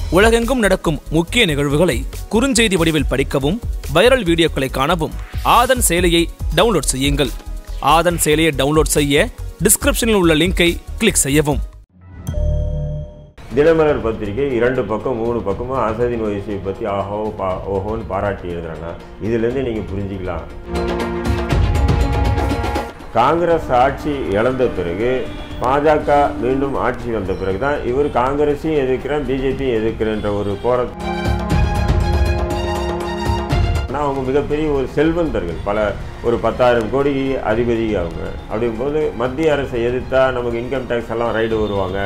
உலகெங்கும் நடக்கும் முக்கிய நிகழ்வுகளை குறுஞ்செய்தி வடிவில் படிக்கவும் வைரல் வீடியோக்களை காணவும் ஆதன் செயலியை டவுன்லோட் செய்யுங்கள். ஆதன் செயலியை டவுன்லோட் செய்ய டிஸ்கிரிப்ஷனில் உள்ள லிங்கை கிளிக் செய்யவும். தினமலர் பத்திரிகை 2 பக்கம் 3 பக்கமும் ஆசாதீன் ஓவைசியை பற்றி ஓஹோன்னு பாராட்டி எழுதுறாங்க. இதுலேருந்து நீங்கள் புரிஞ்சிக்கலாம், காங்கிரஸ் ஆட்சி இழந்த பிறகு பாஜக மீண்டும் ஆட்சி வந்த பிறகு தான் இவர் காங்கிரஸையும் எதிர்க்கிறேன் பிஜேபியும் எதிர்க்கிறேன்ற ஒரு போராட்டம். அவங்க மிகப்பெரிய ஒரு செல்வந்தர்கள், ஒரு 10,000 கோடி அதிபதி அவங்க. அப்படிங்கும்போது மத்திய அரசை எதிர்த்தா நமக்கு இன்கம் டேக்ஸ் எல்லாம் ரைடு வருவாங்க.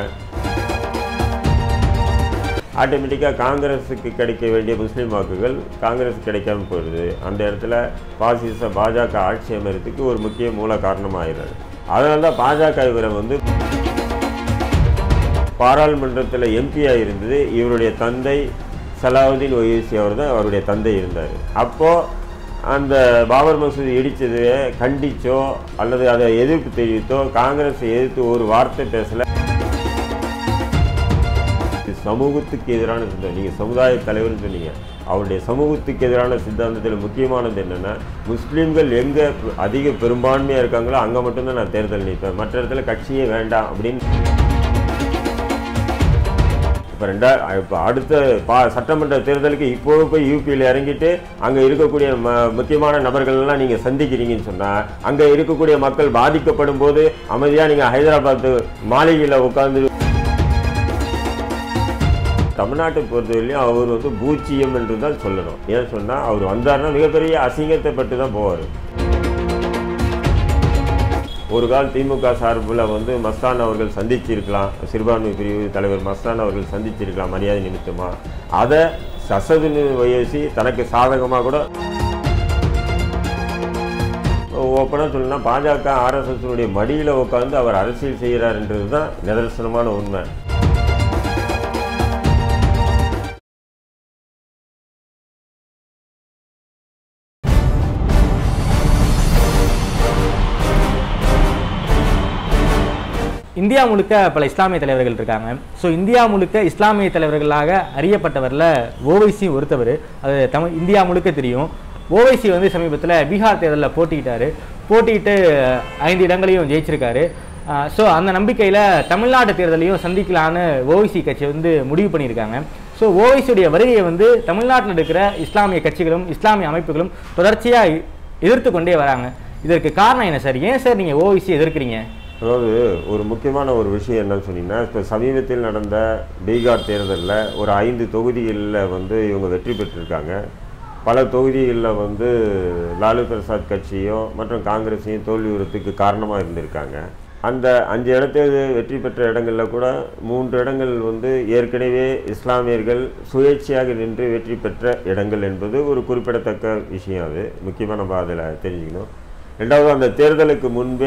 ஆட்டோமேட்டிக்காக காங்கிரஸுக்கு கிடைக்க வேண்டிய முஸ்லீம் வாக்குகள் காங்கிரஸுக்கு கிடைக்காம போயிடுது. அந்த இடத்துல பாசிச பாஜக ஆட்சி அமைறதுக்கு ஒரு முக்கிய மூல காரணமாகிறாரு. அதனால தான் பாஜக இவரை பாராளுமன்றத்தில் எம்பியாக இருந்தது. இவருடைய தந்தை சலாவுதீன் ஓவைசி அவர் தான் அவருடைய தந்தை இருந்தார். அப்போது அந்த பாபர் மசூதி இடித்ததை கண்டிச்சோ அல்லது அதை எதிர்ப்பு தெரிவித்தோ காங்கிரஸை எதிர்த்து ஒரு வார்த்தை பேசலை. சமூகத்துக்கு எதிரான சித்தாந்தம், நீங்கள் சமுதாய தலைவர்னு சொன்னீங்க, அவருடைய சமூகத்துக்கு எதிரான சித்தாந்தத்தில் முக்கியமானது என்னென்னா, முஸ்லீம்கள் எங்கே அதிக பெரும்பான்மையாக இருக்காங்களோ அங்கே மட்டும்தான் நான் தேர்தல் நிற்பேன், மற்ற இடத்துல கட்சியே வேண்டாம் அப்படின்னு. இப்போ அடுத்த சட்டமன்ற தேர்தலுக்கு இப்போது போய் யூபியில் இறங்கிட்டு அங்கே இருக்கக்கூடிய முக்கியமான நபர்கள்லாம் நீங்கள் சந்திக்கிறீங்கன்னு சொன்னால், அங்கே இருக்கக்கூடிய மக்கள் பாதிக்கப்படும் போது அமைதியாக நீங்கள் ஹைதராபாத் மாளிகையில் உட்காந்து. தமிழ்நாட்டை பொறுத்தவரையிலையும் அவர் பூச்சியம் என்று தான் சொல்லணும். ஏன்னு சொன்னால், அவர் வந்தார்னா மிகப்பெரிய அசிங்கத்தை பட்டு தான் போவார். ஒரு கால் திமுக சார்பில் மஸ்தான் அவர்கள் சந்திச்சிருக்கலாம், சிறுபான்மை பிரிவு தலைவர் மஸ்தான் அவர்கள் சந்திச்சிருக்கலாம் மரியாதை நிமித்தமாக. அதை அசாதீன் ஓவைசி தனக்கு சாதகமாக கூட ஓப்பனாக சொல்லணும்னா, பாஜக ஆர்எஸ்எஸ்னுடைய மடியில் உட்காந்து அவர் அரசியல் செய்கிறார்ன்றது தான் நிதர்சனமான உண்மை. இந்தியா முழுக்க பல இஸ்லாமிய தலைவர்கள் இருக்காங்க. ஸோ இந்தியா முழுக்க இஸ்லாமிய தலைவர்களாக அறியப்பட்டவரில் ஓவைசி ஒருத்தவர். அது இந்தியா முழுக்க தெரியும். ஓவைசி சமீபத்தில் பீகார் தேர்தலில் போட்டிட்டு 5 இடங்களையும் ஜெயிச்சிருக்காரு. ஸோ அந்த நம்பிக்கையில் தமிழ்நாடு தேர்தலையும் சந்திக்கலான்னு ஓவைசி கட்சி முடிவு பண்ணியிருக்காங்க. ஸோ ஓவைசியுடைய வருகையை தமிழ்நாட்டில் இருக்கிற இஸ்லாமிய கட்சிகளும் இஸ்லாமிய அமைப்புகளும் தொடர்ச்சியாக எதிர்த்து கொண்டே வராங்க. இதற்கு காரணம் என்ன சார்? ஏன் சார் நீங்கள் ஓவைசி எதிர்க்கிறீங்க? அதாவது ஒரு முக்கியமான ஒரு விஷயம் என்னன்னு சொன்னீங்கன்னா, இப்போ சமீபத்தில் நடந்த பீகார் தேர்தலில் ஒரு 5 தொகுதிகளில் இவங்க வெற்றி பெற்றிருக்காங்க. பல தொகுதிகளில் லாலு பிரசாத் கட்சியும் மற்றும் காங்கிரஸையும் தோல்வியுறத்துக்கு காரணமாக இருந்திருக்காங்க. அந்த 5 இடத்தில் வெற்றி பெற்ற இடங்களில் கூட 3 இடங்கள் ஏற்கனவே இஸ்லாமியர்கள் சுயேட்சையாக நின்று வெற்றி பெற்ற இடங்கள் என்பது ஒரு குறிப்பிடத்தக்க விஷயம். அது முக்கியமாக நம்ம அதில் தெரிஞ்சுக்கணும். ரெண்டாவது, அந்த தேர்தலுக்கு முன்பே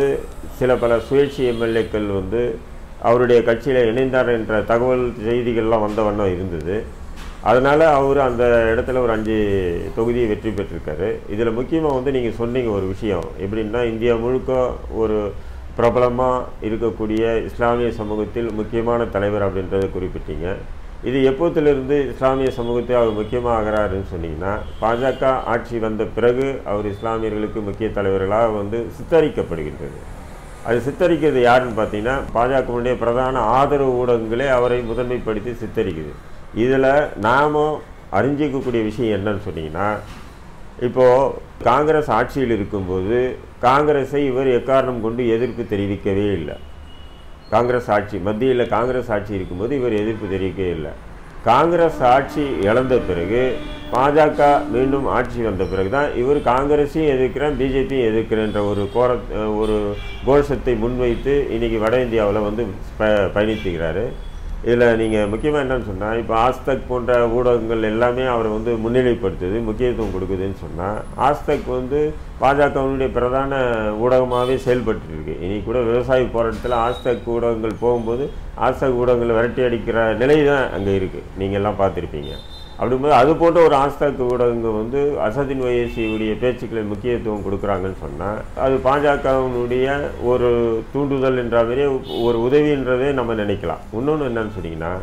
பல சுயேட்சை எம்எல்ஏக்கள் அவருடைய கட்சியில் இணைந்தார் என்ற தகவல் செய்திகள்லாம் வந்த வண்ணம் இருந்தது. அதனால் அவர் அந்த இடத்துல ஒரு 5 தொகுதியை வெற்றி பெற்றிருக்காரு. இதில் முக்கியமாக நீங்கள் சொன்னீங்க ஒரு விஷயம், எப்படின்னா இந்தியா முழுக்க ஒரு பிரபலமாக இருக்கக்கூடிய இஸ்லாமிய சமூகத்தில் முக்கியமான தலைவர் அப்படின்றத குறிப்பிட்டீங்க. இது எப்போத்திலிருந்து இஸ்லாமிய சமூகத்தை அவர் முக்கியமாக ஆகிறாருன்னு சொன்னீங்கன்னா, பாஜக ஆட்சி வந்த பிறகு அவர் இஸ்லாமியர்களுக்கு முக்கிய தலைவர்களாக சித்தரிக்கப்படுகின்றது. அது சித்தரிக்கிறது யாருன்னு பார்த்தீங்கன்னா, பாஜகவுடைய பிரதான ஆதரவு ஊடகங்களே அவரை முதன்மைப்படுத்தி சித்தரிக்குது. இதில் நாம் அறிஞ்சிக்கக்கூடிய விஷயம் என்னன்னு சொன்னீங்கன்னா, இப்போது காங்கிரஸ் ஆட்சியில் இருக்கும்போது காங்கிரஸை இவர் எக்காரணம் கொண்டு எதிர்ப்பு தெரிவிக்கவே இல்லை. காங்கிரஸ் ஆட்சி மத்தியில் காங்கிரஸ் ஆட்சி இருக்கும்போது இவர் எதிர்ப்பு தெரிவிக்கவே இல்லை. காங்கிரஸ் ஆட்சி இழந்த பிறகு பாஜக மீண்டும் ஆட்சி வந்த பிறகு தான் இவர் காங்கிரஸையும் எதிர்க்கிறேன் பிஜேபியும் எதிர்க்கிறேன்ற ஒரு கோஷத்தை முன்வைத்து இன்றைக்கி வட இந்தியாவில் பயணித்துக்கிறாரு. இதில் நீங்கள் முக்கியமாக என்னன்னு சொன்னால், இப்போ ஆஸ்தக் போன்ற ஊடகங்கள் எல்லாமே அவரை முன்னிலைப்படுத்துது, முக்கியத்துவம் கொடுக்குதுன்னு சொன்னால், ஆஸ்தக் பாஜகவினுடைய பிரதான ஊடகமாகவே செயல்பட்டு இருக்கு. இன்றைக்கி கூட விவசாய போராட்டத்தில் ஆஸ்தக் ஊடகங்கள் போகும்போது ஆஸ்தக் ஊடகங்களை விரட்டி அடிக்கிற நிலை தான் அங்கே இருக்குது. நீங்கள் எல்லாம் பார்த்துருப்பீங்க. அப்படிங்கும்போது அது போன்ற ஒரு ஆஸ்தக் ஊடகங்கள் அசாதீன் ஓவைசியுடைய பேச்சுக்களை முக்கியத்துவம் கொடுக்குறாங்கன்னு சொன்னால், அது பாஜகவினுடைய ஒரு தூண்டுதல் என்ற மாதிரியே ஒரு உதவின்றதே நம்ம நினைக்கலாம். இன்னொன்று என்னன்னு சொன்னீங்கன்னா,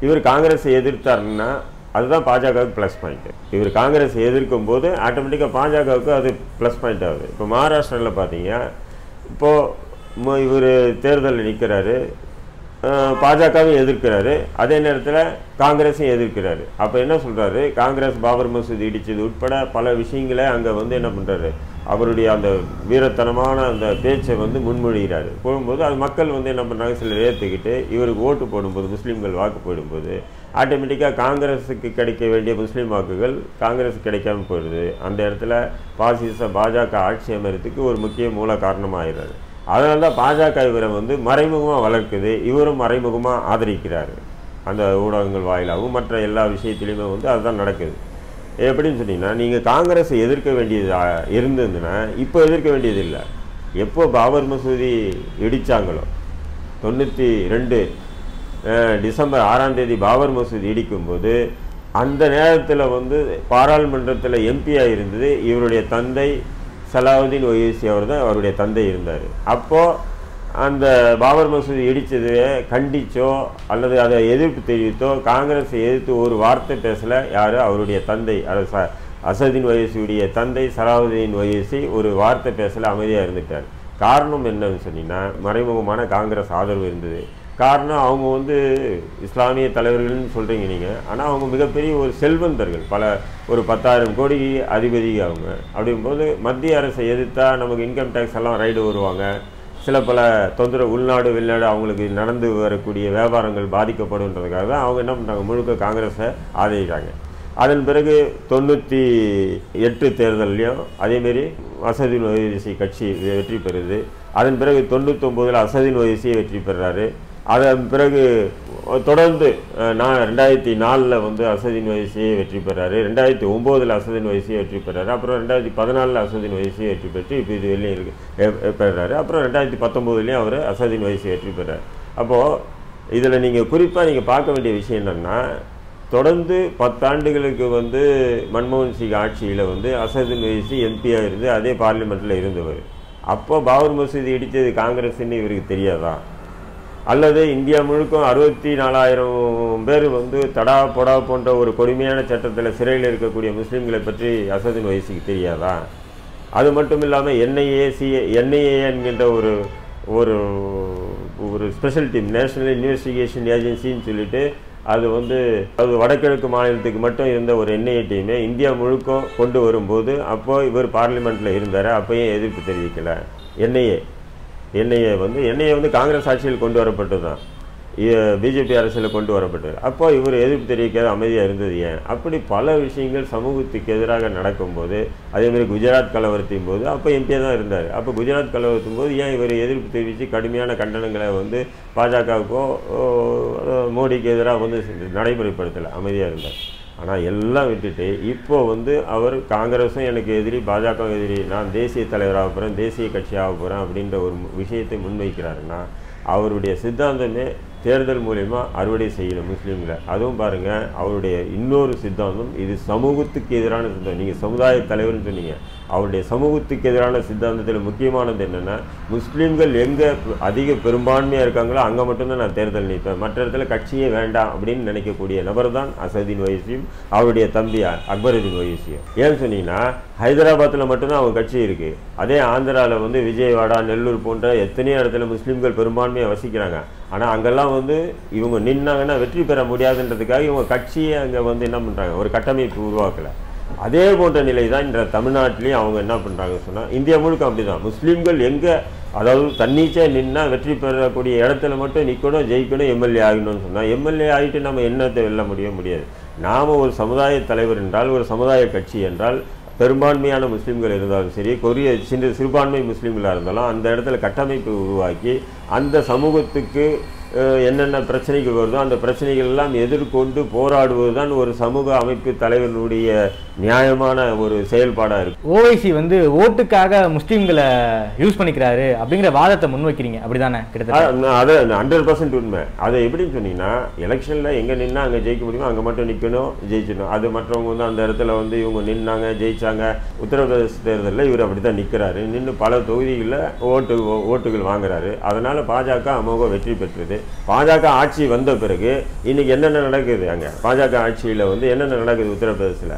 இவர் காங்கிரஸை எதிர்த்தாருன்னா அதுதான் பாஜகவுக்கு ப்ளஸ் பாயிண்ட். இவர் காங்கிரஸை எதிர்க்கும் போது ஆட்டோமேட்டிக்காக பாஜகவுக்கு அது ப்ளஸ் பாயிண்ட் ஆகுது. இப்போ மகாராஷ்டிராவில் பார்த்தீங்க, இப்போது இவர் தேர்தலில் நிற்கிறாரு, பாஜகவும் எதிர்க்கிறாரு, அதே நேரத்தில் காங்கிரஸையும் எதிர்க்கிறாரு. அப்போ என்ன சொல்கிறாரு, காங்கிரஸ் பாபர் மசூதி இடித்தது உட்பட பல விஷயங்களை அங்கே வந்து என்ன பண்ணுறாரு, அவருடைய அந்த வீரத்தனமான அந்த பேச்சை வந்து முன்மொழிகிறாரு. போகும்போது அது மக்கள் வந்து என்ன பண்ணுறாங்க, சிலர் ஏற்றுக்கிட்டு இவருக்கு ஓட்டு போடும்போது, முஸ்லீம்கள் வாக்கு போடும்போது ஆட்டோமேட்டிக்காக காங்கிரஸுக்கு கிடைக்க வேண்டிய முஸ்லீம் வாக்குகள் காங்கிரஸுக்கு கிடைக்காம போயிடுது. அந்த இடத்துல பாசிச பாஜக ஆட்சி அமைறதுக்கு ஒரு முக்கிய மூல காரணமாகிறாரு. அதனால தான் பாஜக இவரை வந்து மறைமுகமாக வளர்க்குது, இவரும் மறைமுகமாக ஆதரிக்கிறாரு. அந்த ஊடகங்கள் வாயிலாகவும் மற்ற எல்லா விஷயத்துலையுமே வந்து அதுதான் நடக்குது. எப்படின்னு சொன்னீங்கன்னா, நீங்கள் காங்கிரஸை எதிர்க்க வேண்டியது இருந்ததுன்னா இப்போ எதிர்க்க வேண்டியது இல்லை. எப்போ பாபர் மசூதி இடித்தாங்களோ 92 டிசம்பர் 6ஆம் தேதி பாபர் மசூதி இடிக்கும்போது அந்த நேரத்தில் வந்து பாராளுமன்றத்தில் எம்பியாக இருந்தது இவருடைய தந்தை சலாவுதீன் ஒய்சி. அவர் தான் அவருடைய தந்தை இருந்தார். அப்போது அந்த பாபர் மசூதி இடித்ததை கண்டிச்சோ அல்லது அதை எதிர்ப்பு தெரிவித்தோ காங்கிரஸை எதிர்த்து ஒரு வார்த்தை பேசலை யார், அவருடைய தந்தை அசதுதீன் ஒய்சியுடைய தந்தை சலாவுதீன் ஒய்சி ஒரு வார்த்தை பேசலை, அமைதியாக இருந்துட்டார். காரணம் என்னன்னு சொன்னீங்கன்னா, மறைமுகமான காங்கிரஸ் ஆதரவு இருந்தது. காரணம் அவங்க வந்து இஸ்லாமிய தலைவர்கள்னு சொல்கிறீங்க நீங்கள், ஆனால் அவங்க மிகப்பெரிய ஒரு செல்வந்தர்கள், ஒரு 10,000 கோடி அதிபதி அவங்க. அப்படிங்கும்போது மத்திய அரசை எதிர்த்தா நமக்கு இன்கம் டேக்ஸ் எல்லாம் ரைடு வருவாங்க, சில பல தொந்தரவு உள்நாடு வெளிநாடு அவங்களுக்கு நடந்து வரக்கூடிய வியாபாரங்கள் பாதிக்கப்படுன்றதுக்காக தான் அவங்க என்ன பண்ணுறாங்க, முழுக்க காங்கிரஸை ஆதரிக்கிறாங்க. அதன் பிறகு 98 தேர்தல்லையும் அதேமாரி அசதுதீன் ஒய்சி கட்சி வெற்றி பெறுது. அதன் பிறகு 99 அசதுதீன் ஒய்சியை வெற்றி பெறுறாரு. அதன் பிறகு தொடர்ந்து 2004 வந்து அசதுதீன் ஒய்சியை வெற்றி பெறாரு, 2009 அசதுதீன் ஒய்சியை வெற்றி பெறாரு, அப்புறம் 2014 அசதுதீன் ஒய்சியை வெற்றி பெற்று இப்போ இது வெளியே பெறாரு. அப்புறம் 2019 அவர் அசதுதீன் ஒய்சியை வெற்றி பெறாரு. அப்போது இதில் நீங்கள் குறிப்பாக நீங்கள் பார்க்க வேண்டிய விஷயம் என்னென்னா, தொடர்ந்து 10 ஆண்டுகளுக்கு வந்து மன்மோகன் சிங் ஆட்சியில் வந்து அசதுதீன் ஒய்சி எம்பியாக இருந்து அதே பார்லிமெண்ட்டில் இருந்தவர். அப்போ பாபர் மசூதி இடித்தது காங்கிரஸ்ன்னு இவருக்கு தெரியாதா? அல்லது இந்தியா முழுக்கும் 64,000 பேர் வந்து தடா பொடா போன்ற ஒரு கொடுமையான சட்டத்தில் சிறையில் இருக்கக்கூடிய முஸ்லீம்களை பற்றி அசதுதீன் ஒய்சிக்கு தெரியாதா? அது மட்டும் இல்லாமல் என்ஐஏ என்கின்ற ஒரு ஒரு ஸ்பெஷல் டீம், நேஷனல் இன்வெஸ்டிகேஷன் ஏஜென்சின்னு சொல்லிட்டு அது வந்து அது வடகிழக்கு மாநிலத்துக்கு மட்டும் இருந்த ஒரு என்ஐஏ டீமை இந்தியா முழுக்க கொண்டு வரும்போது அப்போது இவர் பார்லிமெண்ட்டில் இருந்தார், அப்போயும் எதிர்ப்பு தெரிவிக்கலை. என்ஐஏ வந்து காங்கிரஸ் ஆட்சியில் கொண்டு வரப்பட்டது தான், பிஜேபி அரசியல் கொண்டு வரப்பட்டது. அப்போ இவர் எதிர்ப்பு தெரிவிக்காத அமைதியாக இருந்தது ஏன்? அப்படி பல விஷயங்கள் சமூகத்துக்கு எதிராக நடக்கும்போது, அதேமாதிரி குஜராத் கலவரத்தின் போது அப்போ எம்பியாக தான் இருந்தார். அப்போ குஜராத் கலவரத்தின் போது ஏன் இவர் எதிர்ப்பு தெரிவித்து கடுமையான கண்டனங்களை வந்து பாஜகவுக்கோ மோடிக்கு எதிராக வந்து நடைமுறைப்படுத்தலை, அமைதியாக இருந்தார். ஆனால் எல்லாம் விட்டுட்டு இப்போ வந்து அவர் காங்கிரஸும் எனக்கு எதிரி, பாஜகவும் எதிரி, நான் தேசிய தலைவராக போகிறேன், தேசிய கட்சியாக போகிறேன் அப்படின்ற ஒரு விஷயத்தை முன்வைக்கிறாருன்னா அவருடைய சித்தாந்தமே தேர்தல் மூலமா அறுவடை செய்யணும் முஸ்லீம்களை. அதுவும் பாருங்கள், அவருடைய இன்னொரு சித்தாந்தம், இது சமூகத்துக்கு எதிரான சித்தாந்தம். நீங்கள் சமுதாய தலைவர்னு சொன்னீங்க, அவருடைய சமூகத்துக்கு எதிரான சித்தாந்தத்தில் முக்கியமானது என்னென்னா, முஸ்லீம்கள் எங்கே அதிக பெரும்பான்மையாக இருக்காங்களோ அங்கே மட்டும்தான் நான் தேர்தல் நிற்பேன், மற்ற இடத்துல கட்சியே வேண்டாம் அப்படின்னு நினைக்கக்கூடிய நபர் தான் அசதுதீன் ஒய்சியும் அவருடைய தம்பி அக்பருதீன் ஒய்சியும். ஏன்னு சொன்னீங்கன்னா, ஹைதராபாத்தில் மட்டும்தான் அவங்க கட்சி இருக்குது. அதே ஆந்திராவில் வந்து விஜயவாடா, நெல்லூர் போன்ற எத்தனையோ இடத்துல முஸ்லீம்கள் பெரும்பான்மையாக வசிக்கிறாங்க. ஆனால் அங்கெல்லாம் வந்து இவங்க நின்னாங்கன்னா வெற்றி பெற முடியாதுன்றதுக்காக இவங்க கட்சியை அங்கே வந்து என்ன பண்ணுறாங்க, ஒரு கட்டமைப்பு உருவாக்கலை. அதே போன்ற நிலை தான் இந்த தமிழ்நாட்டிலையும் அவங்க என்ன பண்ணுறாங்க சொன்னால், இந்தியா முழுக்க அப்படி தான். முஸ்லீம்கள் எங்கே, அதாவது தன்னிச்சையாக நின்னா வெற்றி பெறக்கூடிய இடத்துல மட்டும் நிற்கணும், ஜெயிக்கணும், எம்எல்ஏ ஆகணும்னு சொன்னால், எம்எல்ஏ ஆகிட்டு நம்ம என்னத்தை வெல்ல முடியாது. நாம் ஒரு சமுதாய தலைவர் என்றால், ஒரு சமுதாய கட்சி என்றால், பெரும்பான்மையான முஸ்லீம்கள் இருந்தாலும் சரி, சிறுபான்மை முஸ்லீம்களாக இருந்தாலும் அந்த இடத்துல கட்டமைப்பு உருவாக்கி அந்த சமூகத்துக்கு என்னென்ன பிரச்சனைகள் வருதோ அந்த பிரச்சனைகள் எல்லாம் எதிர்கொண்டு போராடுவது தான் ஒரு சமூக அமைப்பு தலைவர்களுடைய நியாயமான ஒரு செயல்பாடாக இருக்குது. ஓவைசி வந்து ஓட்டுக்காக முஸ்லீம்களை யூஸ் பண்ணிக்கிறாரு அப்படிங்கிற வாதத்தை முன்வைக்கிறீங்க, அப்படிதானே? கிட்டத்தட்ட அது 100% உண்மை. அதை எப்படின்னு சொன்னீங்கன்னா, எலெக்ஷனில் எங்கே நின்னா அங்கே ஜெயிக்க முடியுமோ அங்கே மட்டும் நிற்கணும், ஜெயிச்சணும். அது மற்றவங்க வந்து அந்த இடத்துல வந்து இவங்க நின்னாங்க, ஜெயிச்சாங்க. உத்தரப்பிரதேச தேர்தலில் இவர் அப்படி தான் நிற்கிறாரு, நின்று பல தொகுதிகளில் ஓட்டுகள் வாங்குறாரு. அதனால் பாஜக அமோக வெற்றி பெற்றது. பாஜக ஆட்சி வந்த பிறகு இன்னைக்கு என்னென்ன நடக்குது அங்கே பாஜக ஆட்சியில் வந்து என்னென்ன நடக்குது உத்தரப்பிரதேசத்தில்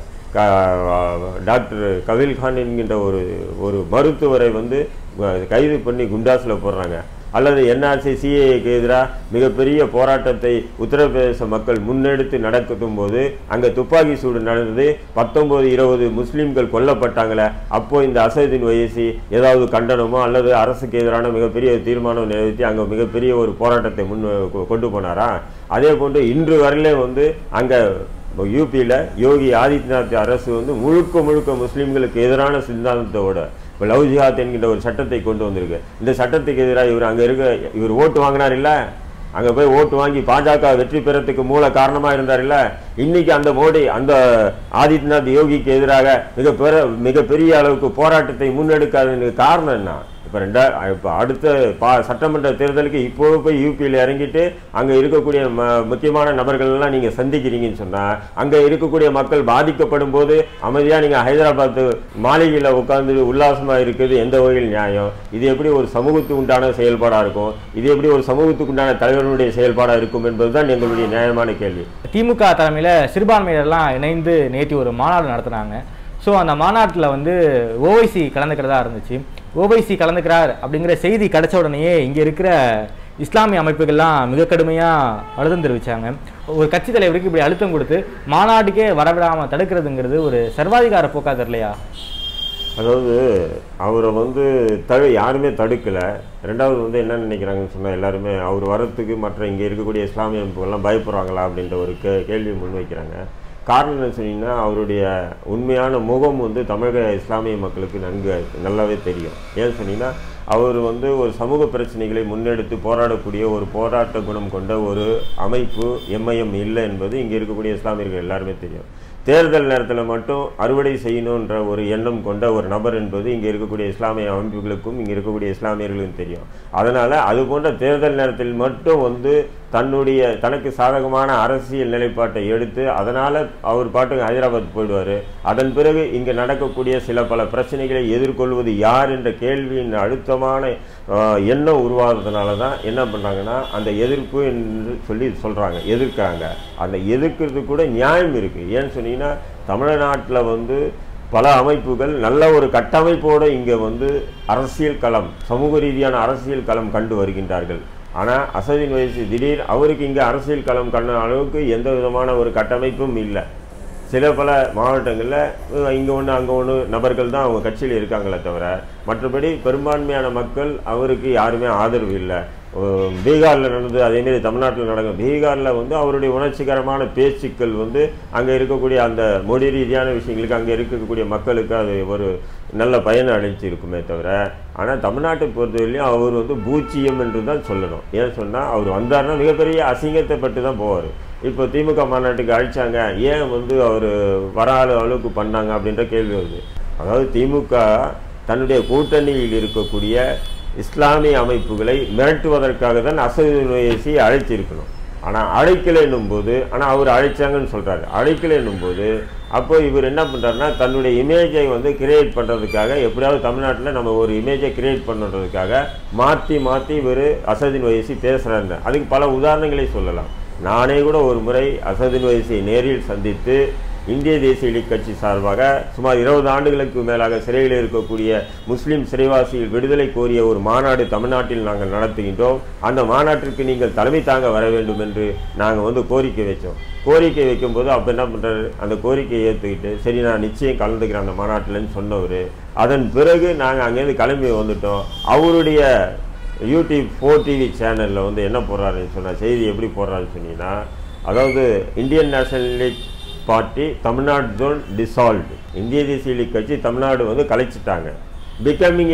டாக்டர் கவில்கான் என்கின்ற ஒரு மருத்துவரை வந்து கைது பண்ணி குண்டாஸில் போடுறாங்க. அல்லது என்ஆர்சி சிஏஏக்கு எதிராக மிகப்பெரிய போராட்டத்தை உத்தரப்பிரதேச மக்கள் முன்னெடுத்து நடக்கும் போது அங்கே துப்பாக்கி சூடு நடந்தது, 19-20 முஸ்லீம்கள் கொல்லப்பட்டாங்களே. அப்போ இந்த அசதுதீன் ஒவைசி ஏதாவது கண்டனமோ அல்லது அரசுக்கு எதிரான மிகப்பெரிய தீர்மானம் நிறைவேற்றி அங்கே மிகப்பெரிய ஒரு போராட்டத்தை கொண்டு போனாரா? அதே போன்று இன்று வரையிலே வந்து அங்கே யூபியில் யோகி ஆதித்யநாத் அரசு வந்து முழுக்க முஸ்லீம்களுக்கு எதிரான சித்தாந்தத்தோட இப்போ லவ் ஜிஹாத் என்கின்ற ஒரு சட்டத்தை கொண்டு வந்திருக்கு. இந்த சட்டத்துக்கு எதிராக இவர் ஓட்டு வாங்கினார் இல்லை, அங்கே போய் ஓட்டு வாங்கி பாஜக வெற்றி பெறத்துக்கு மூல காரணமாக இருந்தார் இல்லை. இன்னைக்கு அந்த மோடி அந்த ஆதித்யநாத் யோகிக்கு எதிராக மிகப்பெரிய அளவுக்கு போராட்டத்தை முன்னெடுக்காததுக்கு காரணம் என்ன? இப்போ அடுத்த சட்டமன்ற தேர்தலுக்கு இப்போ போய் யூபியில் இறங்கிட்டு அங்கே இருக்கக்கூடிய முக்கியமான நபர்கள்லாம் நீங்கள் சந்திக்கிறீங்கன்னு சொன்னால் அங்கே இருக்கக்கூடிய மக்கள் பாதிக்கப்படும் போது அமைதியாக நீங்கள் ஹைதராபாத் மாளிகையில் உட்கார்ந்து உல்லாசமாக இருக்குது எந்த வகையில் நியாயம்? இது எப்படி ஒரு சமூகத்துக்கு உண்டான செயல்பாடாக இருக்கும்? இது எப்படி ஒரு சமூகத்துக்கு உண்டான தலைவர்களுடைய செயல்பாடாக இருக்கும் என்பதுதான் எங்களுடைய நியாயமான கேள்வி. திமுக தலைமையில் சிறுபான்மையினர்லாம் இணைந்து நேற்று ஒரு மாநாடு நடத்துனாங்க. ஸோ அந்த மாநாட்டில் வந்து ஓவைசி கலந்துக்கிறதா இருந்துச்சு. ஓவைசி கலந்துக்கிறார் அப்படிங்கிற செய்தி கிடைச்ச உடனேயே இங்கே இருக்கிற இஸ்லாமிய அமைப்புகள்லாம் மிக கடுமையாக அழுத்தம் தெரிவித்தாங்க. ஒரு கட்சி தலைவருக்கு இப்படி அழுத்தம் கொடுத்து மாநாட்டுக்கே வரவிடாமல் தடுக்கிறதுங்கிறது ஒரு சர்வாதிகார போக்கா தெரியலையா? அதாவது அவரை வந்து யாருமே தடுக்கலை. ரெண்டாவது வந்து என்ன நினைக்கிறாங்கன்னு சொன்னால் எல்லாருமே அவர் வரத்துக்கு மற்ற இங்கே இருக்கக்கூடிய இஸ்லாமிய அமைப்புகள்லாம் பயப்படுறாங்களா அப்படின்ற ஒரு கேள்வியை முன்வைக்கிறாங்க. காரணம் என்ன சொன்னீங்கன்னா அவருடைய உண்மையான முகம் வந்து தமிழக இஸ்லாமிய மக்களுக்கு நல்லாவே தெரியும். ஏன்னு சொன்னீங்கன்னா அவர் வந்து ஒரு சமூக பிரச்சனைகளை முன்னெடுத்து போராடக்கூடிய ஒரு போராட்ட குணம் கொண்ட ஒரு அமைப்பு எம்ஐஎம் இல்லை என்பது இங்கே இருக்கக்கூடிய இஸ்லாமியர்கள் எல்லாருமே தெரியும். தேர்தல் நேரத்தில் மட்டும் அறுவடை செய்யணுன்ற ஒரு எண்ணம் கொண்ட ஒரு நபர் என்பது இங்கே இருக்கக்கூடிய இஸ்லாமிய அமைப்புகளுக்கும் இங்கே இருக்கக்கூடிய இஸ்லாமியர்களுக்கும் தெரியும். அதனால் அது போன்ற தேர்தல் நேரத்தில் மட்டும் வந்து தனக்கு சாதகமான அரசியல் நிலைப்பாட்டை எடுத்து அதனால் அவர் பாட்டுக்கு ஹைதராபாத் போயிடுவார். அதன் பிறகு இங்கே நடக்கக்கூடிய பல பிரச்சனைகளை எதிர்கொள்வது யார் என்ற கேள்வியின் அழுத்தமான எண்ணம் உருவாகிறதுனால தான் என்ன பண்ணுறாங்கன்னா அந்த எதிர்ப்பு என்று எதிர்க்கிறாங்க. அந்த எதிர்க்கிறது கூட நியாயம் இருக்குது. ஏன்னு சொன்னீங்கன்னா தமிழ்நாட்டில் வந்து பல அமைப்புகள் நல்ல ஒரு கட்டமைப்போடு இங்கே வந்து அரசியல் களம் சமூக ரீதியான அரசியல் களம் கண்டு வருகின்றார்கள். ஆனால் அசதுதீன் ஒவைசி திடீர் அவருக்கு இங்கே அரசியல் களம் கண்ட அளவுக்கு எந்த விதமான ஒரு கட்டமைப்பும் இல்லை. பல மாவட்டங்களில் இங்கே ஒன்று அங்கே ஒன்று நபர்கள் தான் அவங்க கட்சியில் இருக்காங்களே தவிர மற்றபடி பெரும்பான்மையான மக்கள் அவருக்கு யாருமே ஆதரவு இல்லை. பீகாரில் நடந்தது அதேமாரி தமிழ்நாட்டில் நடக்கும். பீகாரில் வந்து அவருடைய உணர்ச்சிகரமான பேச்சுக்கள் வந்து அங்கே இருக்கக்கூடிய அந்த மொழி ரீதியான விஷயங்களுக்கு அங்கே இருக்கக்கூடிய மக்களுக்கு அது ஒரு நல்ல பயனை அளிச்சிருக்குமே தவிர ஆனால் தமிழ்நாட்டை பொறுத்தவரையிலையும் அவர் வந்து பூச்சியம் என்று தான் சொல்லணும். ஏன் சொன்னால் அவர் வந்தார்னா மிகப்பெரிய அசிங்கத்தை பட்டு தான் போவார். இப்போ திமுக மாநாட்டுக்கு அழிச்சாங்க, ஏன் வந்து அவர் வராத அளவுக்கு பண்ணாங்க அப்படின்ற கேள்வி வருது. அதாவது திமுக தன்னுடைய கூட்டணியில் இருக்கக்கூடிய இஸ்லாமிய அமைப்புகளை மிரட்டுவதற்காக தான் அசதுதீன் ஒவைசியை அழைச்சிருக்கணும். ஆனால் அழைக்கலை என்னும்போது அவர் அழைச்சாங்கன்னு சொல்கிறாரு. அழைக்கலை என்னும்போது அப்போ இவர் என்ன பண்ணுறாருன்னா தன்னுடைய இமேஜை வந்து கிரியேட் பண்ணுறதுக்காக எப்படியாவது தமிழ்நாட்டில் நம்ம ஒரு இமேஜை கிரியேட் பண்ணுறதுக்காக மாற்றி இவர் அசதுதீன் ஒவைசி பேசுகிறாருன்னு அதுக்கு பல உதாரணங்களை சொல்லலாம். நானே கூட ஒரு முறை அசதுதீன் ஒவைசியை நேரில் சந்தித்து இந்திய தேசிய லீக் கட்சி சார்பாக சுமார் 20 ஆண்டுகளுக்கு மேலாக சிறையில் இருக்கக்கூடிய முஸ்லீம் சிறைவாசிகள் விடுதலை கோரிய ஒரு மாநாடு தமிழ்நாட்டில் நாங்கள் நடத்துகின்றோம். அந்த மாநாட்டிற்கு நீங்கள் தலைமை தாங்க வர வேண்டும் என்று நாங்கள் வந்து கோரிக்கை வைத்தோம். கோரிக்கை வைக்கும்போது அப்போ என்ன பண்ணுறாரு, அந்த கோரிக்கையை ஏற்றுக்கிட்டு சரி நான் நிச்சயம் கலந்துக்கிறேன் அந்த மாநாட்டில்னு சொன்னவர். அதன் பிறகு நாங்கள் அங்கேருந்து கிளம்பி வந்துட்டோம். அவருடைய யூடியூப் 4TV சேனலில் வந்து என்ன போடுறாருன்னு சொன்னால் செய்தி எப்படி போடுறாருன்னு சொன்னீங்கன்னா அதாவது Indian national league party Tamil Nadu zone dissolved, இந்திய தேசிய லீக் கட்சி தமிழ்நாடு வந்து கலைச்சிட்டாங்க. பிகமிங்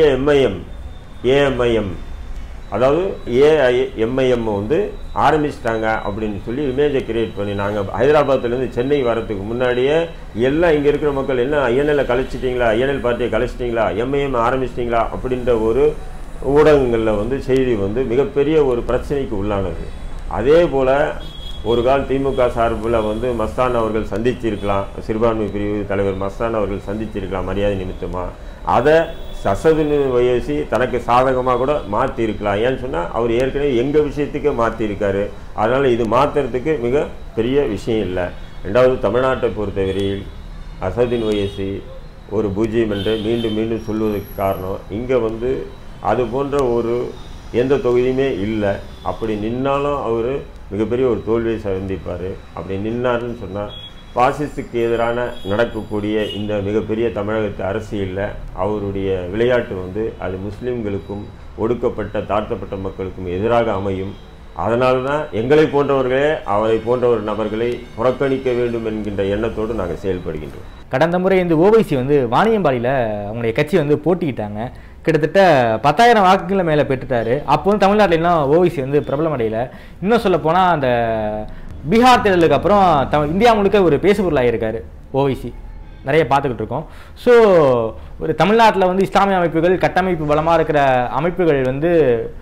ஏஎம்ஐஎம் அதாவது ஏஐஎம்ஐஎம் வந்து ஆரம்பிச்சிட்டாங்க அப்படின்னு சொல்லி இமேஜை கிரியேட் பண்ணி நாங்கள் ஹைதராபாத்லேருந்து சென்னை வரத்துக்கு முன்னாடியே எல்லாம் இங்கே இருக்கிற மக்கள் என்ன ஐஎன்எல்லை கலைச்சிட்டிங்களா, ஐஎன்எல் பார்ட்டியை கலைச்சிட்டிங்களா, எம்ஐஎம் ஆரம்பிச்சிட்டிங்களா அப்படின்ற ஒரு ஊடகங்களில் வந்து செய்தி வந்து மிகப்பெரிய ஒரு பிரச்சனைக்கு உள்ளானது. அதே போல் ஒரு கால் திமுக சார்பில் வந்து மஸ்தான் அவர்கள் சந்திச்சிருக்கலாம், சிறுபான்மை பிரிவு தலைவர் மஸ்தான் அவர்கள் சந்திச்சிருக்கலாம் மரியாதை நிமித்தமாக. அதை அசதுன் ஒவைசி தனக்கு சாதகமாக கூட மாற்றி இருக்கலாம். ஏன்னு சொன்னால் அவர் ஏற்கனவே எங்கள் விஷயத்துக்கே மாற்றிருக்காரு. அதனால் இது மாற்றுறதுக்கு மிக பெரிய விஷயம் இல்லை. ரெண்டாவது, தமிழ்நாட்டை பொறுத்தவரையில் அசதுன் ஒவைசி ஒரு பூஜ்ஜியம் என்று மீண்டும் மீண்டும் சொல்வதற்கு காரணம், இங்கே வந்து அது போன்ற ஒரு எந்த தொகுதியுமே இல்லை. அப்படி நின்னாலும் அவர் மிகப்பெரிய ஒரு தோல்வியை சந்திப்பார். அப்படி நின்னாருன்னு சொன்னால் பாசிஸ்டுக்கு எதிரான நடக்கக்கூடிய இந்த மிகப்பெரிய தமிழகத்து அரசியலில் அவருடைய விளையாட்டு வந்து அது முஸ்லீம்களுக்கும் ஒடுக்கப்பட்ட தாழ்த்தப்பட்ட மக்களுக்கும் எதிராக அமையும். அதனால தான் எங்களை போன்றவர்களே அவரை போன்ற ஒரு நபர்களை புறக்கணிக்க வேண்டும் என்கின்ற எண்ணத்தோடு நாங்கள் செயல்படுகின்றோம். கடந்த முறை இந்த ஓவைசி வந்து வாணியம்பாடியில் அவங்களுடைய கட்சி வந்து போட்டிக்கிட்டாங்க. கிட்டத்தட்ட 10,000 வாக்குகளை மேலே பெற்றுட்டாரு. அப்போ வந்து தமிழ்நாட்டில் இன்னும் ஓவைசி வந்து பிரபலம் அடையலை. இன்னும் சொல்ல போனால் அந்த பீகார் தேர்தலுக்கு அப்புறம் இந்தியா முழுக்க ஒரு பேசுபொருளாக இருக்கார் ஓவைசி. நிறைய பார்த்துக்கிட்டு இருக்கோம். ஸோ ஒரு தமிழ்நாட்டில் வந்து இஸ்லாமிய அமைப்புகள் கட்டமைப்பு பலமாக இருக்கிற அமைப்புகள் வந்து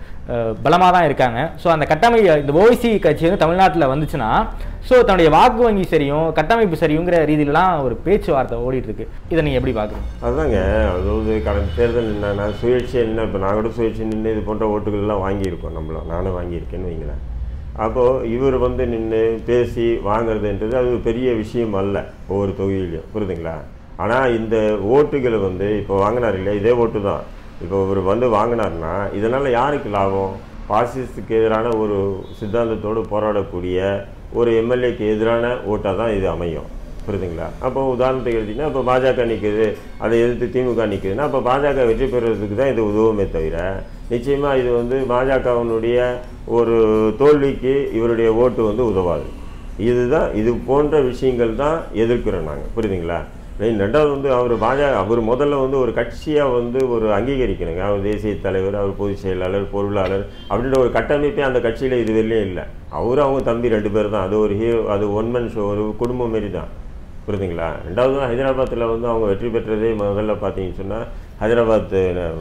பலமாக தான் இருக்காங்க. ஸோ அந்த இந்த ஓவைசி கட்சி வந்து தமிழ்நாட்டில் வந்துச்சுன்னா ஸோ தன்னுடைய வாக்கு வங்கி சரியும் கட்டமைப்பு சரியுங்கிற ரீதியிலலாம் ஒரு பேச்சுவார்த்தை ஓடிட்டு இருக்கு. இதை நீங்கள் எப்படி பார்க்குறீங்க? அதுதாங்க, அதாவது கடந்த தேர்தல் என்னன்னா சுயேட்சை என்ன, இப்போ நான் கூட சுயேட்சை நின்று இது போன்ற ஓட்டுகள்லாம் வாங்கியிருக்கோம். நானும் வாங்கியிருக்கேன்னு வைங்களேன். அப்போது இவர் வந்து நின்று பேசி வாங்கிறதுன்றது அது ஒரு பெரிய விஷயம் அல்ல ஒவ்வொரு தொகுதியிலையும், புரியுதுங்களா? ஆனால் இந்த ஓட்டுகளை வந்து இப்போ வாங்கினார் இல்லையா, இதே ஓட்டு தான் இப்போ இவர் வந்து வாங்கினார்னா இதனால் யாருக்கு லாபம்? பாசிஸ்டுக்கு எதிரான ஒரு சித்தாந்தத்தோடு போராடக்கூடிய ஒரு எம்எல்ஏக்கு எதிரான ஓட்டாக தான் இது அமையும், புரியுதுங்களா? அப்போ உதாரணத்துக்கு எடுத்திங்கன்னா இப்போ பாஜக நிற்குது, அதை எதிர்த்து திமுக நிற்குதுன்னா அப்போ பாஜக வெற்றி பெறுறதுக்கு தான் இது உதவுமே தவிர நிச்சயமாக இது வந்து பாஜகவினுடைய ஒரு தோல்விக்கு இவருடைய ஓட்டு வந்து உதவாது. இதுதான் இது போன்ற விஷயங்கள் தான் எதிர்க்கிறோம் நாங்கள், புரியுதுங்களா? ரெண்டாவது வந்து அவர் முதல்ல வந்து ஒரு கட்சியாக வந்து ஒரு அங்கீகரிக்கணுங்க. அவர் தேசிய தலைவர், அவர் பொதுச் செயலாளர், பொருளாளர் அப்படின்ற ஒரு கட்டமைப்பே அந்த கட்சியில் இது வெளியே இல்லை. அவரும் அவங்க தம்பி 2 பேர் தான். அது ஒரு அது ஒன்மன் ஷோ, ஒரு குடும்பம் மாரி தான், புரியுதுங்களா? ரெண்டாவது ஹைதராபாத்தில் வந்து அவங்க வெற்றி பெற்றதே முதல்ல பார்த்தீங்கன்னு சொன்னால் ஹைதராபாத்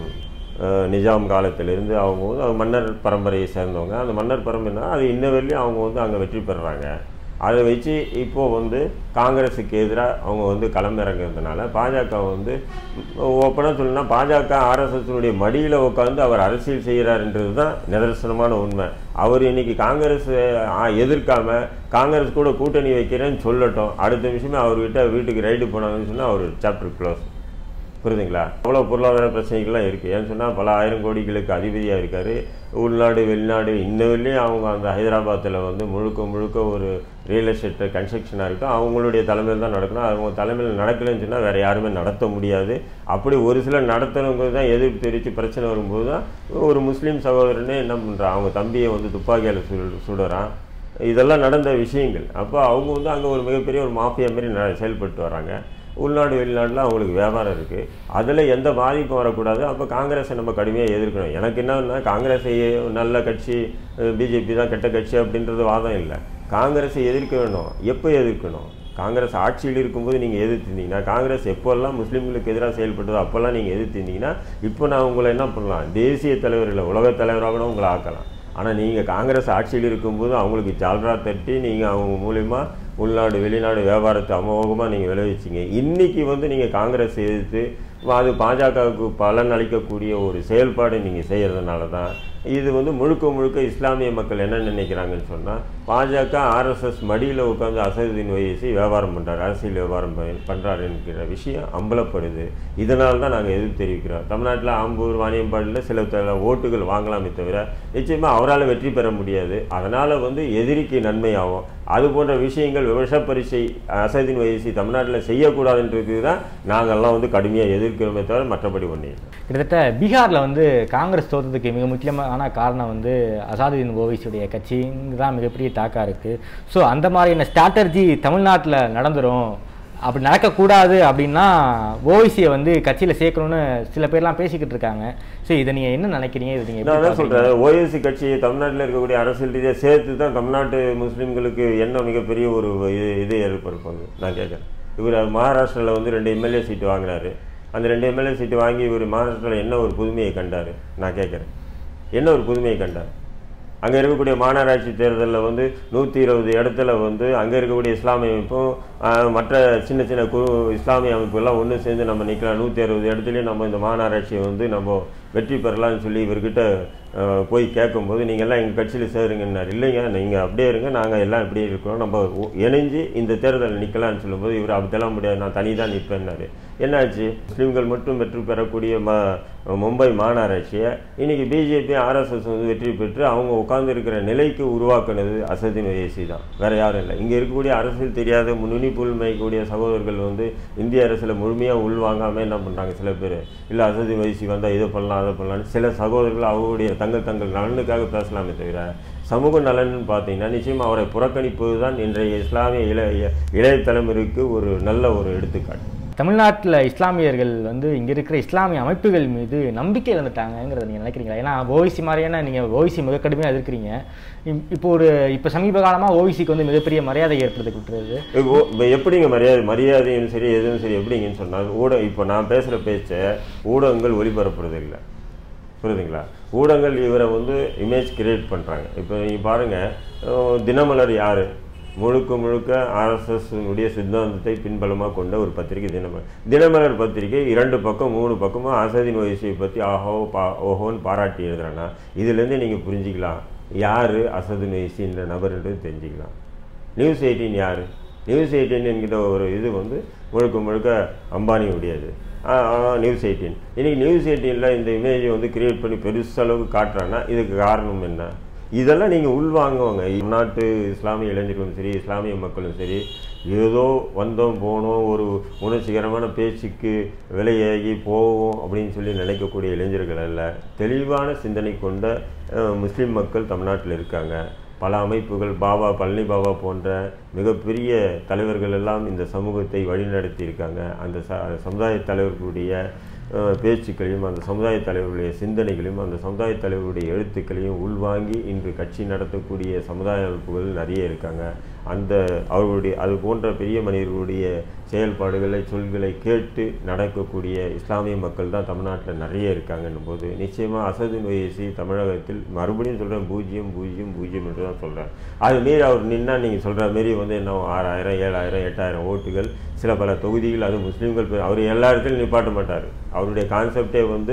நிஜாம் காலத்திலேருந்து அவங்க வந்து மன்னர் பரம்பரையை சேர்ந்தவங்க. அந்த மன்னர் பரம்பரைனா அது இன்ன வரையிலையும் அவங்க வந்து அங்கே வெற்றி பெறுறாங்க. அதை வச்சு இப்போது வந்து காங்கிரஸுக்கு எதிராக அவங்க வந்து களமிறங்கிறதுனால பாஜக வந்து ஓப்பனாக சொல்லணும்னா பாஜக ஆர்எஸ்எஸ்னுடைய மடியில் உட்காந்து அவர் அரசியல் செய்கிறாருன்றது தான் நிதர்சனமான உண்மை. அவர் இன்றைக்கி காங்கிரஸ் எதிர்க்காமல் காங்கிரஸ் கூட கூட்டணி வைக்கிறேன்னு சொல்லட்டும், அடுத்த விஷயமே அவர்கிட்ட வீட்டுக்கு ரைடு போனாங்கன்னு சொன்னால் அவர் சாப்டர் க்ளோஸ், புரியுதுங்களா? அவ்வளோ பொருளாதார பிரச்சனைகள்லாம் இருக்குது. ஏன்னு சொன்னால் பல ஆயிரம் கோடிகளுக்கு அதிபதியாக இருக்கார். உள்நாடு வெளிநாடு இன்னவரையிலையும் அவங்க அந்த ஹைதராபாத்தில் வந்து முழுக்க ஒரு ரியல் எஸ்டேட் கன்ஸ்ட்ரக்ஷனாக இருக்கும், அவங்களுடைய தலைமையில் தான் நடக்கணும். அவங்க தலைமையில் நடக்கலைன்னு சொன்னால் வேறு யாருமே நடத்த முடியாது. அப்படி ஒரு சிலர் நடத்தணுங்கிறது தான் எதிர்ப்பு தெரிவித்து பிரச்சனை வரும்போது தான் ஒரு முஸ்லீம் சகோதரனே என்ன பண்ணுறான், அவங்க தம்பியை வந்து துப்பாக்கியால் சுடுறான். இதெல்லாம் நடந்த விஷயங்கள். அப்போ அவங்க வந்து அங்கே ஒரு மிகப்பெரிய ஒரு மாஃபியா மாரி செயல்பட்டு வராங்க. உள்நாடு வெளிநாட்டில் அவங்களுக்கு வியாபாரம் இருக்குது, அதில் எந்த பாதிப்பும் வரக்கூடாது. அப்போ காங்கிரஸை நம்ம கடுமையாக எதிர்க்கணும். எனக்கு என்னன்னா காங்கிரஸை நல்ல கட்சி, பிஜேபி தான் கெட்ட கட்சி அப்படின்றது வாதம் இல்லை. காங்கிரஸை எதிர்க்க வேணும். எப்போ எதிர்க்கணும்? காங்கிரஸ் ஆட்சியில் இருக்கும்போது நீங்கள் எதிர்த்திருந்தீங்கன்னா, காங்கிரஸ் எப்போல்லாம் முஸ்லீம்களுக்கு எதிராக செயல்பட்டதோ அப்போல்லாம் நீங்கள் எதிர்த்திருந்தீங்கன்னா இப்போ நான் உங்களை என்ன பண்ணலாம், தேசிய தலைவர்களை உலகத் தலைவராக கூட உங்களை ஆக்கலாம். ஆனால் நீங்கள் காங்கிரஸ் ஆட்சியில் இருக்கும்போது அவங்களுக்கு ஜால்ரா தட்டி நீங்கள் அவங்க மூலிமா உள்நாடு வெளிநாடு வியாபாரத்தை அமோகமாக நீங்கள் விளைவிச்சிங்க. இன்றைக்கி வந்து நீங்கள் காங்கிரஸ் எதிர்த்து அது பாஜகவுக்கு பலன் அளிக்கக்கூடிய ஒரு செயல்பாடு நீங்கள் செய்கிறதுனால தான் இது வந்து முழுக்க இஸ்லாமிய மக்கள் என்ன நினைக்கிறாங்கன்னு சொன்னால் பாஜக ஆர்எஸ்எஸ் மடியில் உட்காந்து அசதுதீன் ஒவைசி வியாபாரம் பண்ணுறாரு, அரசியல் வியாபாரம் பண்ணுறாரு என்கிற விஷயம் அம்பலப்படுது. இதனால தான் நாங்கள் எதிர்ப்பு தெரிவிக்கிறோம். தமிழ்நாட்டில் ஆம்பூர் வாணியம்பாடியில் சில ஓட்டுகள் வாங்கலாமே தவிர நிச்சயமாக அவரால் வெற்றி பெற முடியாது. அதனால் வந்து எதிரிக்கு நன்மையாகும். அது போன்ற விஷயங்கள் விஷப்பரிசை அசதுதீன் ஒவைசி தமிழ்நாட்டில் செய்யக்கூடாதுன்றது தான் நாங்கள்லாம் வந்து கடுமையாக எதிர்க்கிறோமே தவிர மற்றபடி ஒன்றே. கிட்டத்தட்ட பீகாரில் வந்து காங்கிரஸ் தோற்றத்துக்கு மிக முக்கியமான காரணம் வந்து அசாதுதீன் ஓவைசியுடைய கட்சிங்க தான் மிகப்பெரிய தாக்கா இருக்குது. ஸோ அந்த மாதிரியான ஸ்ட்ராட்டர்ஜி தமிழ்நாட்டில் நடந்துடும், அப்படி நடக்கக்கூடாது அப்படின்னா ஓவைசியை வந்து கட்சியில் சேர்க்கணும்னு சில பேர்லாம் பேசிக்கிட்டு இருக்காங்க. ஸோ இதை நீங்கள் என்ன நினைக்கிறீங்க? இது நீங்கள் நான் தான் சொல்கிறேன், ஓவைசி கட்சியை தமிழ்நாட்டில் இருக்கக்கூடிய அரசியல் ரீதியாக சேர்த்து தான் தமிழ்நாட்டு முஸ்லீம்களுக்கு என்ன மிகப்பெரிய ஒரு இது ஏற்படுப்பாங்க. நான் கேட்குறேன், இவர் மகாராஷ்டிராவில் வந்து 2 எம்எல்ஏ சீட்டு வாங்கினார். அந்த 2 எம்எல்ஏ சீட்டு வாங்கி இவர் மகாராஷ்டிராவில் என்ன ஒரு புதுமையை கண்டார்? நான் கேட்குறேன், என்ன ஒரு புதுமையை கண்டார்? அங்கே இருக்கக்கூடிய மாநகராட்சி தேர்தலில் வந்து 120 இடத்துல வந்து அங்கே இருக்கக்கூடிய இஸ்லாமிய அமைப்பும் மற்ற சின்ன சின்ன இஸ்லாமிய அமைப்புகள்லாம் ஒன்று சேர்ந்து நம்ம நிற்கலாம். 160 இடத்துலையும் நம்ம இந்த மாநகராட்சியை வந்து நம்ம வெற்றி பெறலாம்னு சொல்லி இவர்கிட்ட போய் கேட்கும்போது நீங்கள் எல்லாம் எங்கள் கட்சியில் சேருங்கன்னார். இல்லைங்க, நீங்கள் அப்படியே இருங்க, நாங்கள் எல்லாம் இப்படியே இருக்கிறோம், நம்ம இணைஞ்சு இந்த தேர்தலில் நிற்கலான்னு சொல்லும்போது இவர் அப்படியெல்லாம் முடியாது, நான் தனி தான் நிற்பேன்னாரு. என்னாச்சு? முஸ்லீம்கள் மட்டும் வெற்றி பெறக்கூடிய மும்பை மாநகராட்சியை இன்னைக்கு பிஜேபி ஆர்எஸ்எஸ் வந்து வெற்றி பெற்று அவங்க உட்கார்ந்து இருக்கிற நிலைக்கு உருவாக்குனது அசதுதீன் ஒவைசி தான், வேற யாரும் இல்லை. இங்கே இருக்கக்கூடிய அரசியல் தெரியாத நுனிப்புல் மேய்க்கக்கூடிய சகோதரர்கள் வந்து இந்திய அரசில் முழுமையாக உள்வாங்காமல் என்ன பண்ணுறாங்க, சில பேர் இல்லை அசதுதீன் ஒவைசி வந்தால் இதை பண்ணலாம் அதை பண்ணலான்னு சில சகோதரர்கள் அவருடைய தங்கள் நலனுக்காக பேசலாமே தவிர சமூக நலன் பார்த்தீங்கன்னா நிச்சயமாக அவரை புறக்கணிப்பது தான் இன்றைய இஸ்லாமிய இளைய தலைமுறைக்கு ஒரு நல்ல ஒரு எடுத்துக்காட்டு. தமிழ்நாட்டில் இஸ்லாமியர்கள் வந்து இங்கே இருக்கிற இஸ்லாமிய அமைப்புகள் மீது நம்பிக்கை இழந்துட்டாங்கிறத நீங்கள் நினைக்கிறீங்களா? ஏன்னா ஓவைசி மாதிரியான நீங்கள் ஓவைசி மிக கடுமையாக எதிர்க்கிறீங்க. இப்போ சமீப காலமாக ஓவைசிக்கு வந்து மிகப்பெரிய மரியாதை ஏற்படுத்திக்கிட்டுருது. எப்படிங்க மரியாதையும் சரி எதுவும் சரி எப்படிங்கன்னு சொன்னால் இப்போ நான் பேசுகிற பேச்சை ஊடகங்கள் ஒளிபரப்புறது இல்லை, புரியுதுங்களா? ஊடகங்கள் இவரை வந்து இமேஜ் கிரியேட் பண்ணுறாங்க. இப்போ நீங்கள் பாருங்கள், தினமலர் யார்? முழுக்க ஆர்எஸ்எஸ்னுடைய சித்தாந்தத்தை பின்பலமாக கொண்ட ஒரு பத்திரிகை தினமலர் பத்திரிகை 2 பக்கம் 3 பக்கமும் அசதுதீன் ஒவைசியை பற்றி ஓஹோன்னு பாராட்டி எழுதுறேன்னா இதுலேருந்து நீங்கள் புரிஞ்சிக்கலாம் யார் அசதுதீன் ஒவைசின்ற நபர்ன்றது தெரிஞ்சுக்கலாம். நியூஸ் 18 யார்? நியூஸ் 18 என்கிற ஒரு இது வந்து முழுக்க அம்பானியுடையது. நியூஸ் 18 இன்னைக்கு நியூஸ் 18ல் இந்த இமேஜை வந்து கிரியேட் பண்ணி பெருசளவுக்கு காட்டுறான்னா இதுக்கு காரணம் என்ன? இதெல்லாம் நீங்கள் உள்வாங்குவாங்க. நாட்டு இஸ்லாமிய இளைஞர்களும் சரி இஸ்லாமிய மக்களும் சரி ஏதோ வந்தோம் போனோம் ஒரு உணர்ச்சிகரமான பேச்சுக்கு விலையாகி போவோம் அப்படின்னு சொல்லி நினைக்கக்கூடிய இளைஞர்கள் அல்ல. தெளிவான சிந்தனை கொண்ட முஸ்லீம் மக்கள் தமிழ்நாட்டில் இருக்காங்க. பல அமைப்புகள் பழனி பாபா போன்ற மிகப்பெரிய தலைவர்கள் எல்லாம் இந்த சமூகத்தை வழிநடத்தி இருக்காங்க. அந்த சமுதாய தலைவர்களுடைய பேச்சுக்களையும் அந்த சமுதாய தலைவர்களுடைய சிந்தனைகளையும் அந்த சமுதாய தலைவர்களுடைய எழுத்துக்களையும் உள்வாங்கி இன்று கட்சி நடத்தக்கூடிய சமுதாய அமைப்புகள் நிறைய இருக்காங்க. அவர்களுடைய அது போன்ற பெரிய மனிதர்களுடைய செயல்பாடுகளை சொல்களை கேட்டு நடக்கக்கூடிய இஸ்லாமிய மக்கள் தான் தமிழ்நாட்டில் நிறைய இருக்காங்கன்னும் போது நிச்சயமாக அசதுதீன் ஒவைசி தமிழகத்தில் மறுபடியும் சொல்கிறேன் 0 என்று தான் சொல்கிறேன். அதுமாரி அவர் நின்னா நீங்கள் சொல்கிற மாரி வந்து என்ன 6000 7000 8000 ஓட்டுகள் சில பல தொகுதிகள் அது முஸ்லீம்கள் அவர் எல்லா இடத்துலையும் நிப்பாட்ட மாட்டார். அவருடைய கான்செப்டே வந்து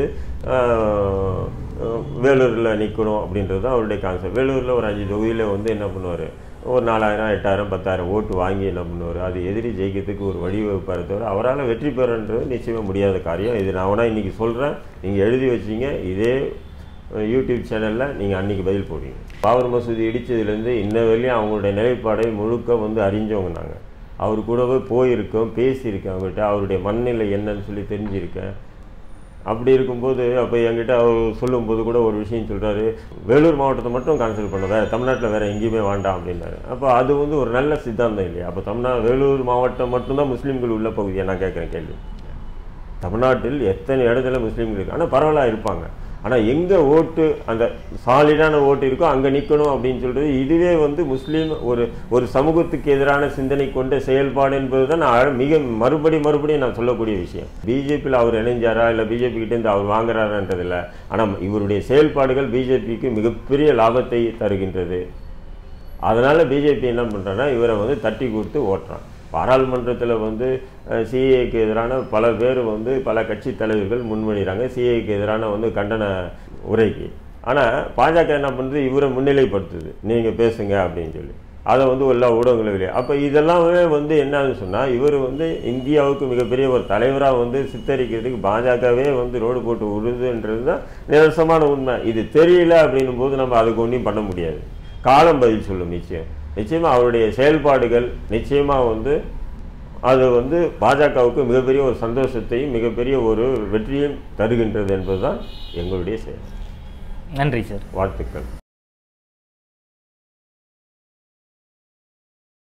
வேலூரில் நிற்கணும் அப்படின்றது தான் அவருடைய கான்செப்ட். வேலூரில் ஒரு 5 தொகுதியில் வந்து என்ன பண்ணுவார், ஒரு 4000 8000 10,000 ஓட்டு வாங்கி என்ன பண்ணுவார், அது எதிரி ஜெயிக்கிறதுக்கு ஒரு வழிவகுப்பார் தவிர அவரால் வெற்றி பெறன்றது நிச்சயமாக முடியாத காரியம். இது நான் வேணா இன்றைக்கி சொல்கிறேன், நீங்கள் எழுதி வச்சிங்க, இதே யூடியூப் சேனலில் நீங்கள் அன்றைக்கி பதில் போடுவீங்க. பாபர் மசூதி இடித்ததுலேருந்து இன்ன வரையும் அவங்களுடைய நிலைப்பாடை முழுக்க வந்து அறிஞ்சவங்க நாங்கள். அவர் கூடவே போயிருக்கோம், பேசியிருக்கேன், அவங்ககிட்ட அவருடைய மனநிலை என்னன்னு சொல்லி தெரிஞ்சிருக்கேன். அப்படி இருக்கும்போது அப்போ என்கிட்ட அவர் சொல்லும்போது கூட ஒரு விஷயம் சொல்கிறாரு, வேலூர் மாவட்டத்தை மட்டும் கான்செல் பண்ண, வேறு தமிழ்நாட்டில் வேறு எங்கேயுமே வேண்டாம் அப்படின்னாரு. அப்போ அது வந்து ஒரு நல்ல சித்தாந்தம் இல்லையா? அப்போ வேலூர் மாவட்டம் மட்டும்தான் முஸ்லீம்கள் உள்ள பகுதியை நான் கேட்குறேன் கேள்வி. தமிழ்நாட்டில் எத்தனை இடத்துல முஸ்லீம்கள் இருக்குது, ஆனால் பரவலாக இருப்பாங்க. ஆனால் எங்கே ஓட்டு அந்த சாலிடான ஓட்டு இருக்கோ அங்கே நிற்கணும் அப்படின்னு சொல்கிறது இதுவே வந்து முஸ்லீம் ஒரு சமூகத்துக்கு எதிரான சிந்தனை கொண்ட செயல்பாடு என்பது தான் நான் மறுபடியும் நான் சொல்லக்கூடிய விஷயம். பிஜேபியில் அவர் இணைஞ்சாரா இல்லை பிஜேபி கிட்டேருந்து அவர் வாங்குறாருன்றதில்லை, ஆனால் இவருடைய செயல்பாடுகள் பிஜேபிக்கு மிகப்பெரிய லாபத்தை தருகின்றது. அதனால் பிஜேபி என்ன பண்ணுறாங்கன்னா இவரை வந்து தட்டி கொடுத்து ஓட்டுறான். பாராளுமன்றத்தில் வந்து சிஏக்கு எதிரான பல பேர் வந்து பல கட்சி தலைவர்கள் முன்மொழிகிறாங்க சிஏக்கு எதிரான வந்து கண்டன உரைக்கு. ஆனால் பாஜக என்ன பண்ணுறது, இவரை முன்னிலைப்படுத்துது, நீங்கள் பேசுங்க அப்படின்னு சொல்லி அதை வந்து எல்லா ஊடகங்களும் இல்லையா. அப்போ இதெல்லாமே வந்து என்னன்னு சொன்னால் இவர் வந்து இந்தியாவுக்கு மிகப்பெரிய ஒரு தலைவராக வந்து சித்தரிக்கிறதுக்கு பாஜகவே வந்து ரோடு போட்டு விடுதுன்றது தான் நிரசமான உண்மை. இது தெரியல அப்படின்னும் போது நம்ம அதுக்கு ஒன்றும் பண்ண முடியாது. காலம் பதில் சொல்லும். நிச்சயமாக அவருடைய செயல்பாடுகள் நிச்சயமாக வந்து அது வந்து பாஜகவுக்கு மிகப்பெரிய ஒரு சந்தோஷத்தையும் மிகப்பெரிய ஒரு வெற்றியும் தருகின்றது என்பதுதான் எங்களுடைய செயல். நன்றி சார். வாழ்த்துக்கள்.